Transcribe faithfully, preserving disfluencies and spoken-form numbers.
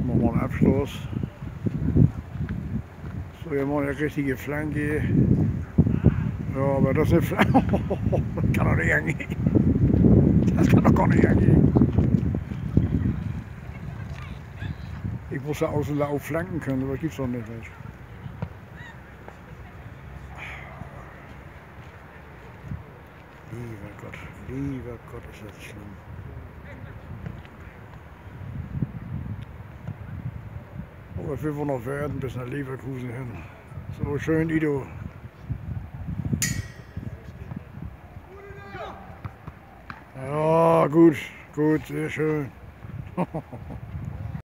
Machen wir einen Abschluss. So, hier mal eine richtige Flanke. Ja, aber das ist eine Flanke. Das kann doch nicht angehen. Das kann doch gar nicht angehen. Ich muss ja außen auch flanken können, aber das gibt's doch nicht. Nicht. Lieber Gott, lieber Gott, ist das schlimm. Oh, das will wohl noch werden bis nach Leverkusen hin. So schön, Ido. Ja, gut, gut, sehr schön.